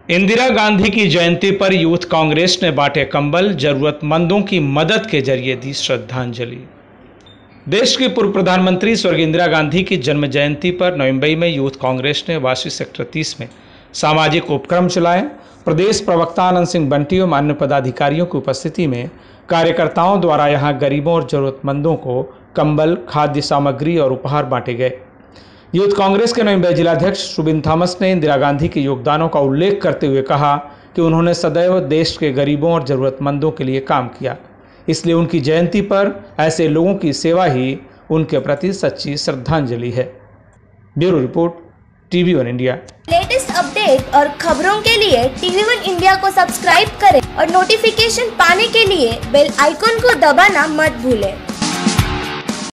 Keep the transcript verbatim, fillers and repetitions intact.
इंदिरा गांधी की जयंती पर यूथ कांग्रेस ने बांटे कंबल, जरूरतमंदों की मदद के जरिए दी श्रद्धांजलि। देश की पूर्व प्रधानमंत्री स्वर्गीय इंदिरा गांधी की जन्म जयंती पर नवी मुंबई में यूथ कांग्रेस ने वाशी सेक्टर तीस में सामाजिक उपक्रम चलाए। प्रदेश प्रवक्ता आनंद सिंह बंटी और अन्य पदाधिकारियों की उपस्थिति में कार्यकर्ताओं द्वारा यहां गरीबों और जरूरतमंदों को कंबल, खाद्य सामग्री और उपहार बांटे गए। यूथ कांग्रेस के नवी मुंबई जिलाध्यक्ष शुबिन थॉमस ने इंदिरा गांधी के योगदानों का उल्लेख करते हुए कहा कि उन्होंने सदैव देश के गरीबों और जरूरतमंदों के लिए काम किया, इसलिए उनकी जयंती पर ऐसे लोगों की सेवा ही उनके प्रति सच्ची श्रद्धांजलि है। Bureau report, TV one India. Latest update और खबरों के लिए टीवी वन इंडिया को सब्सक्राइब करें और नोटिफिकेशन पाने के लिए बेल आइकॉन को दबाना मत भूलें।